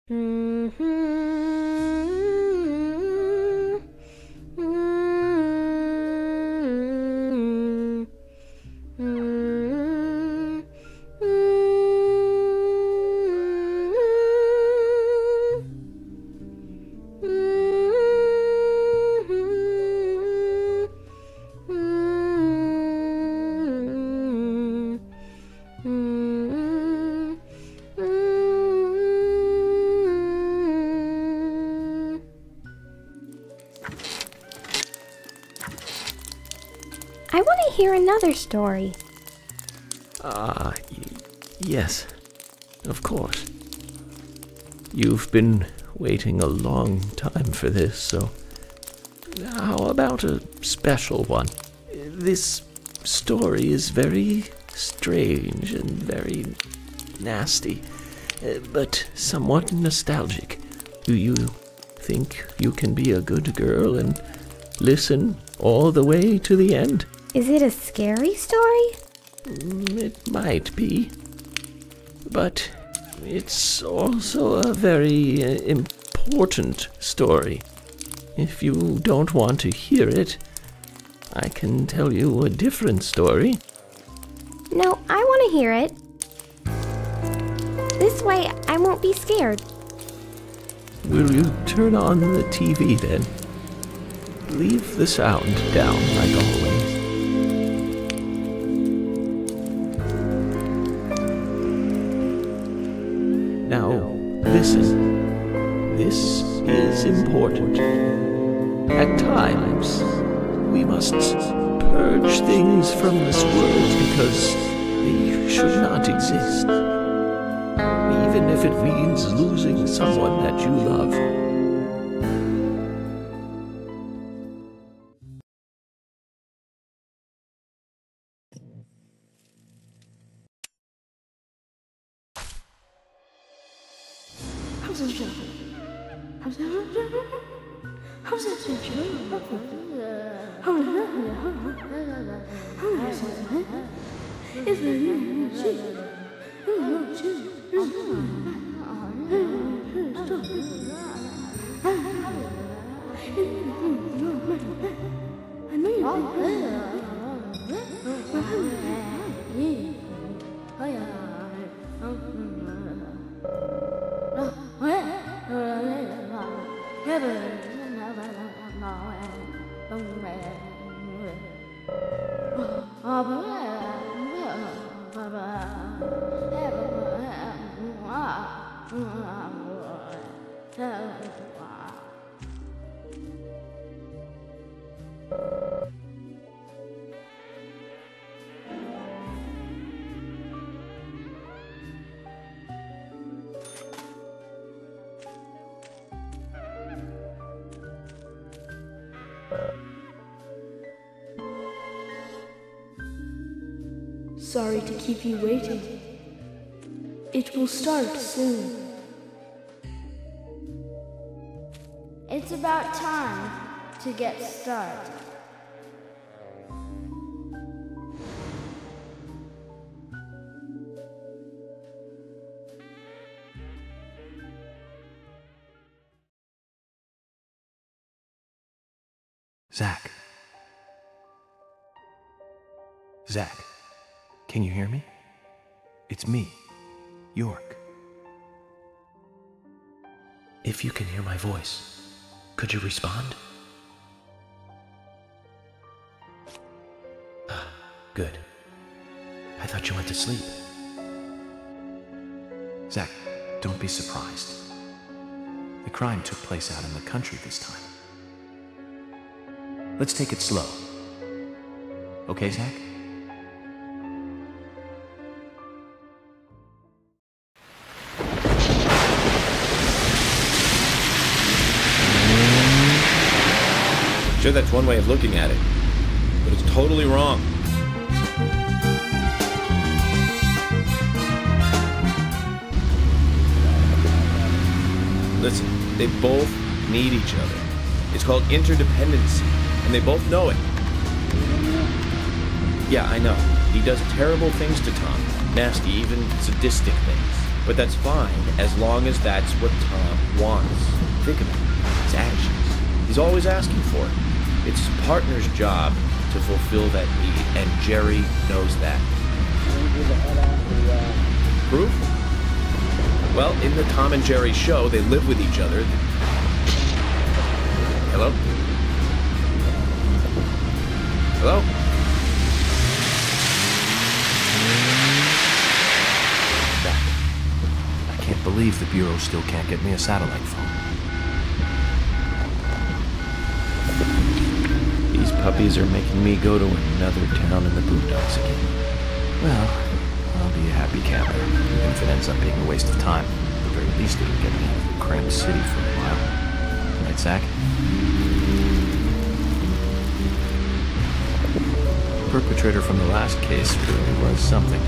I want to hear another story. Yes, of course. You've been waiting a long time for this, so how about a special one? This story is very strange and very nasty, but somewhat nostalgic. Do you think you can be a good girl and listen all the way to the end? Is it a scary story? It might be, but it's also a very important story. If you don't want to hear it, I can tell you a different story. No, I want to hear it. This way, I won't be scared. Will you turn on the TV then? Leave the sound down like always. Now, listen. This is important. At times, we must purge things from this world because they should not exist. Even if it means losing someone that you love. Sorry to keep you waiting. It will start soon. It's about time to get started. Zach. Zach, can you hear me? It's me, York. If you can hear my voice, could you respond? Good. I thought you went to sleep. Zach, don't be surprised. The crime took place out in the country this time. Let's take it slow. Okay, Zach? Sure, that's one way of looking at it, but it's totally wrong. Listen, they both need each other. It's called interdependency, and they both know it. Yeah, I know. He does terrible things to Tom. Nasty, even sadistic things. But that's fine, as long as that's what Tom wants. Think of it. His actions. He's always asking for it. It's his partner's job to fulfill that need, and Jerry knows that. Proof? Well, in the Tom and Jerry show, they live with each other. Hello? Hello? I can't believe the Bureau still can't get me a satellite phone. These puppies are making me go to another town in the boondocks again. Well, I'll be a happy camper, even if it ends up being a waste of time. At the very least, it'll get me out of the cramped city for a while. Right, Zach? The perpetrator from the last case really was something.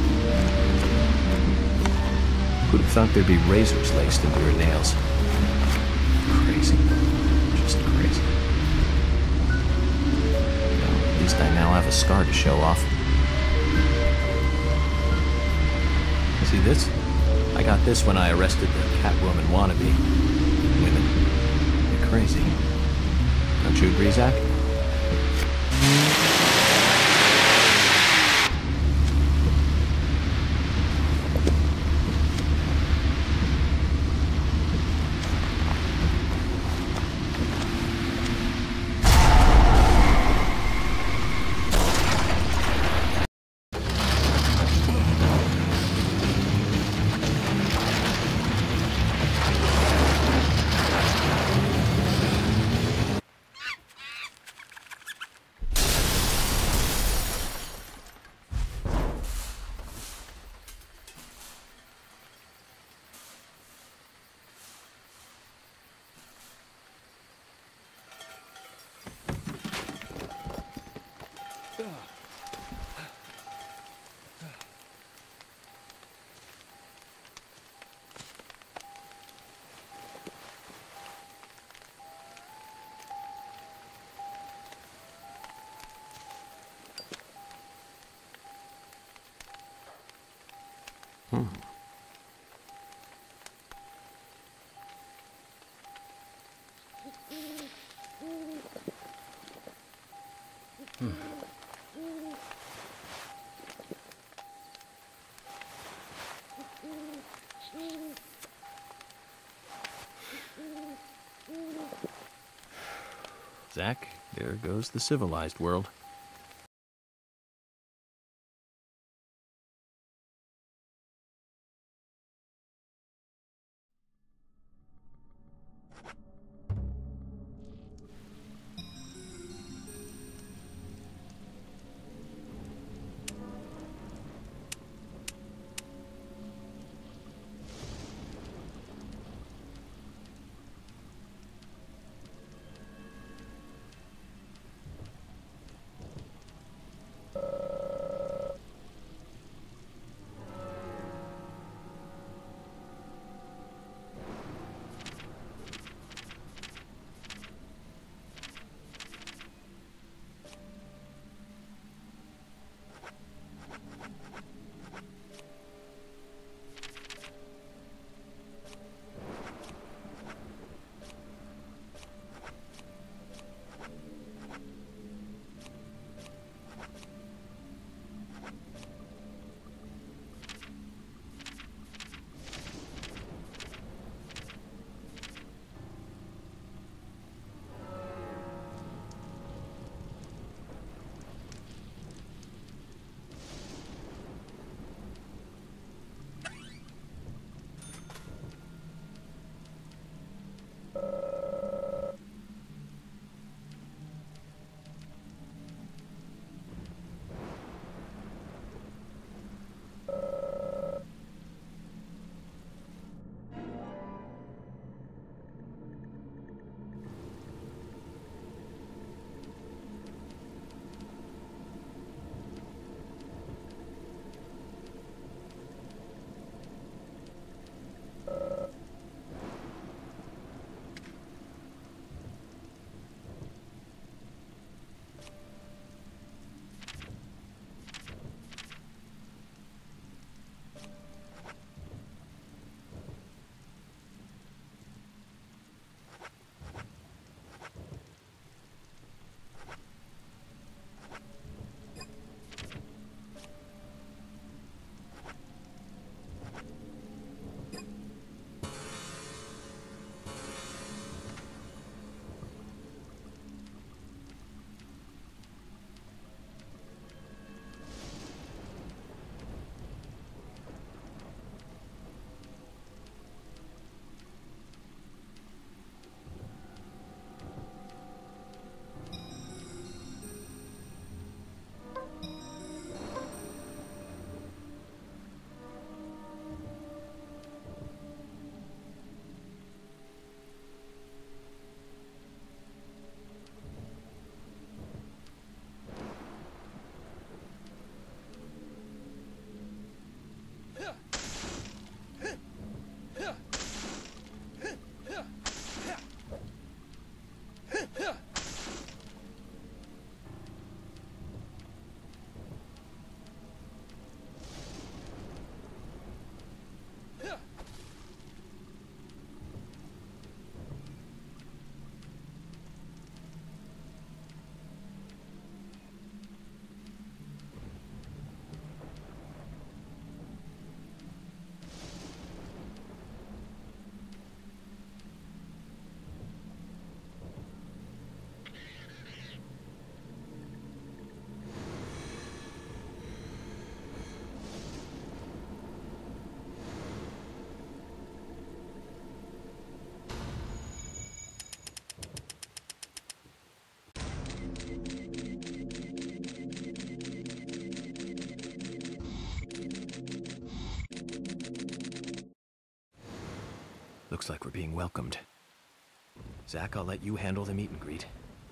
Who'd have thought there'd be razors laced into her nails? Crazy. Just crazy. Well, at least I now have a scar to show off. See this? I got this when I arrested the Catwoman wannabe. Women. They're crazy. Don't you agree, Zach? Zach, there goes the civilized world. Looks like we're being welcomed. Zach, I'll let you handle the meet and greet.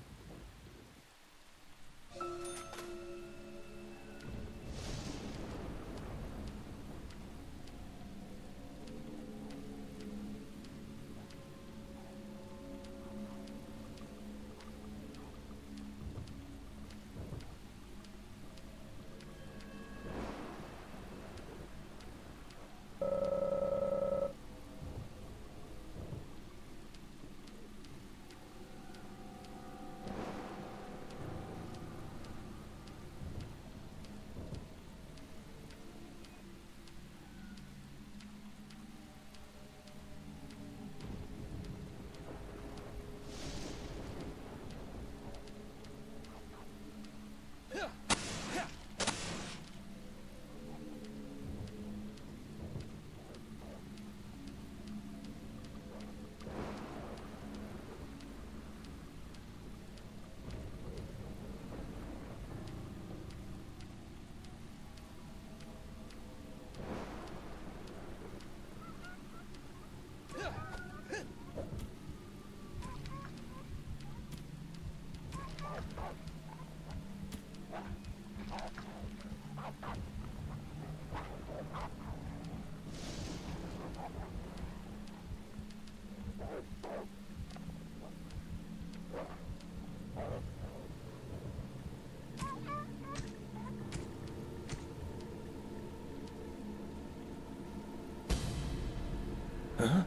Huh?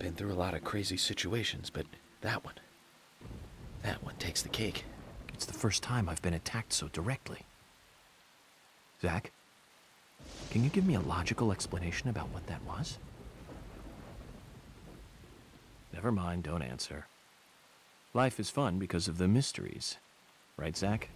been through a lot of crazy situations, but that one takes the cake. It's the first time I've been attacked so directly. Zach, can you give me a logical explanation about what that was? Never mind, don't answer. Life is fun because of the mysteries. Right, Zach?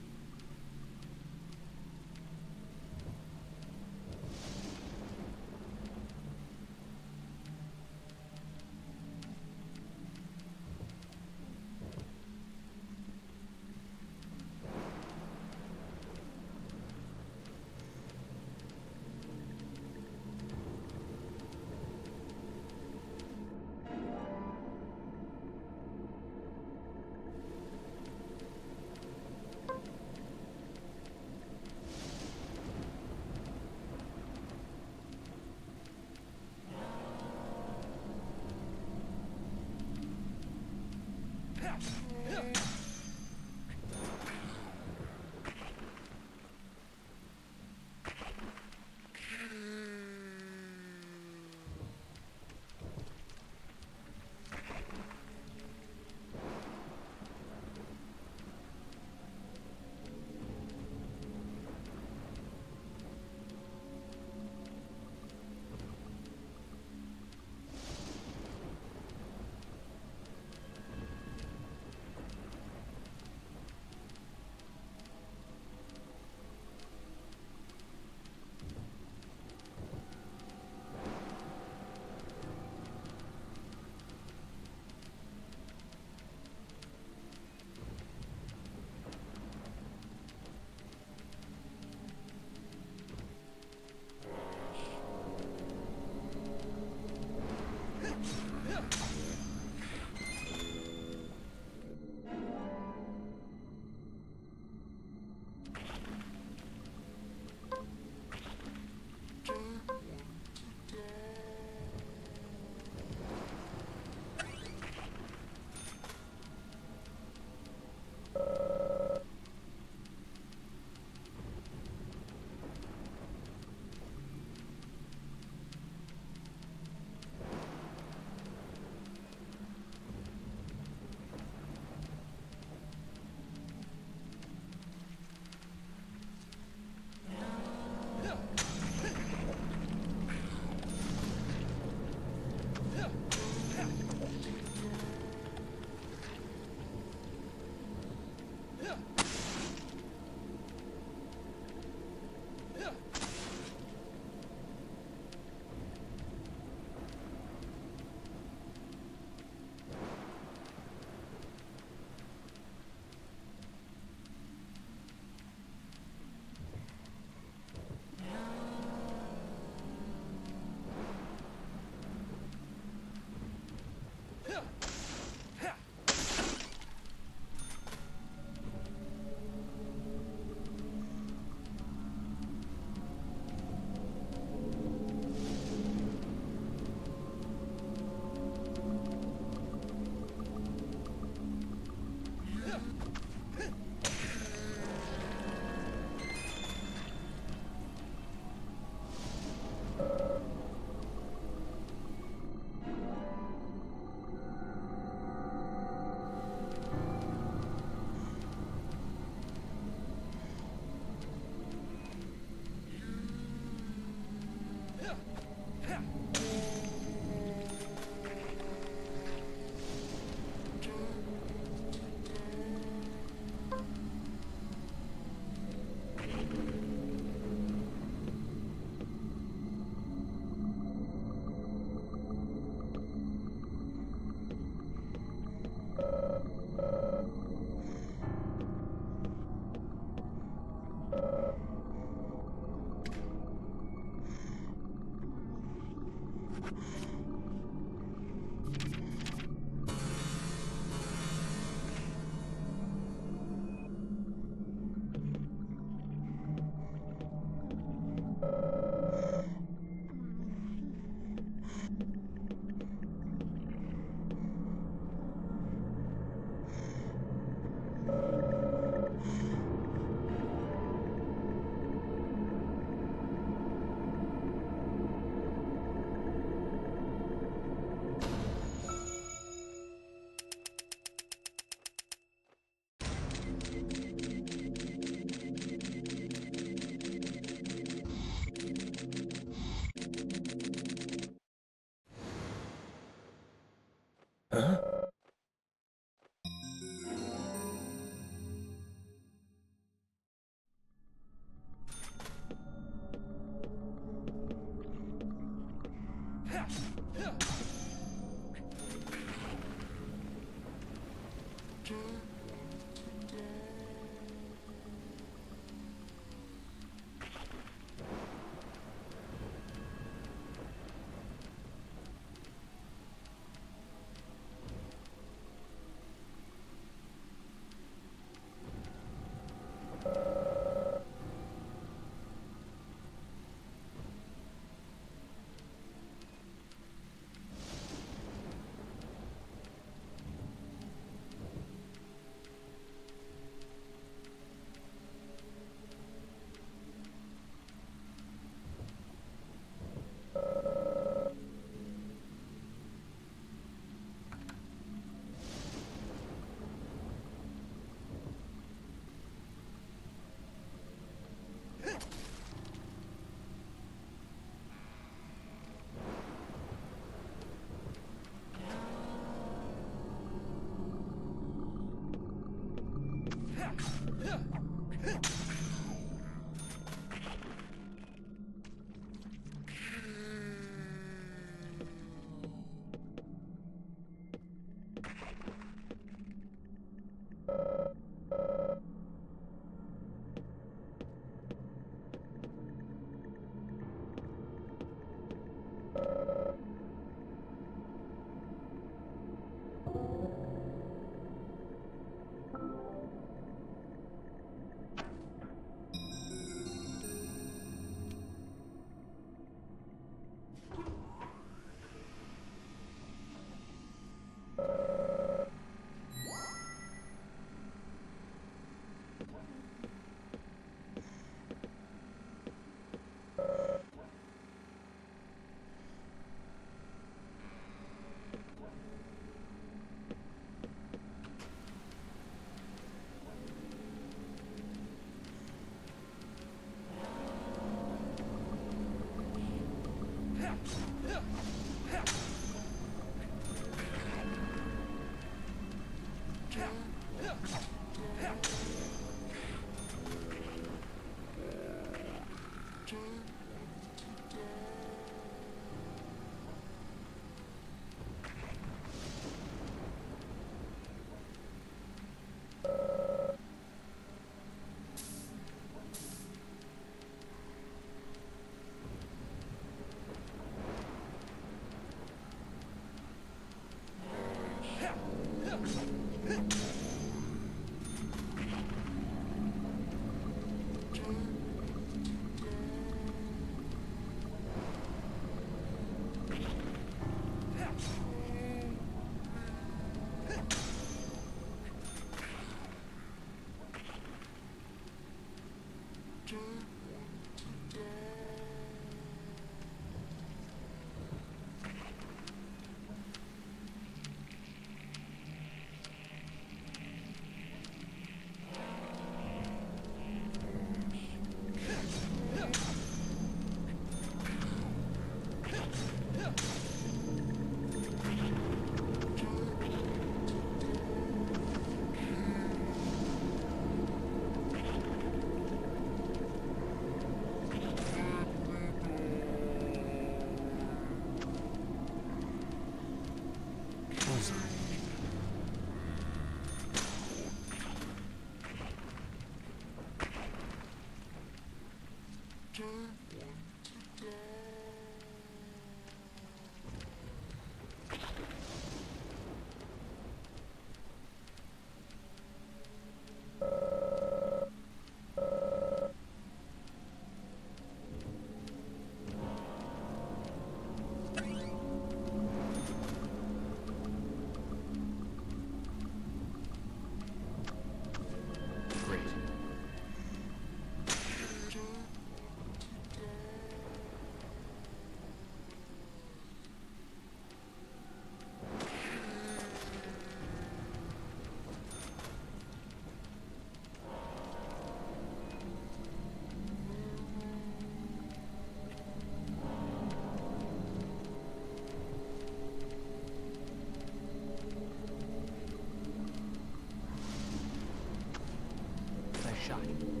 Bye.